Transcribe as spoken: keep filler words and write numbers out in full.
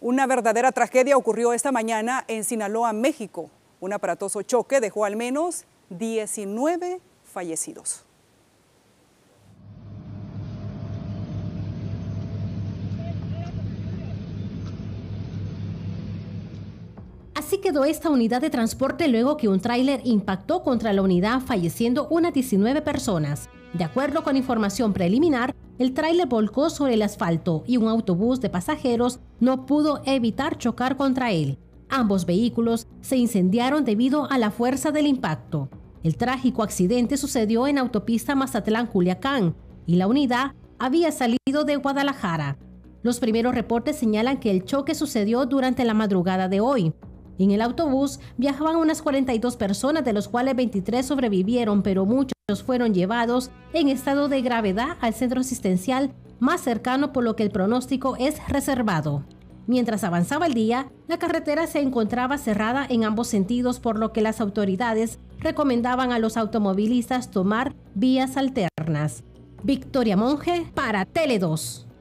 Una verdadera tragedia ocurrió esta mañana en Sinaloa, México. Un aparatoso choque dejó al menos diecinueve fallecidos. Así quedó esta unidad de transporte luego que un tráiler impactó contra la unidad, falleciendo unas diecinueve personas. De acuerdo con información preliminar, el tráiler volcó sobre el asfalto y un autobús de pasajeros no pudo evitar chocar contra él. Ambos vehículos se incendiaron debido a la fuerza del impacto. El trágico accidente sucedió en autopista Mazatlán-Culiacán y la unidad había salido de Guadalajara. Los primeros reportes señalan que el choque sucedió durante la madrugada de hoy. En el autobús viajaban unas cuarenta y dos personas, de los cuales veintitrés sobrevivieron, pero muchos fueron llevados en estado de gravedad al centro asistencial más cercano, por lo que el pronóstico es reservado. Mientras avanzaba el día, la carretera se encontraba cerrada en ambos sentidos, por lo que las autoridades recomendaban a los automovilistas tomar vías alternas. Victoria Monge para Tele dos.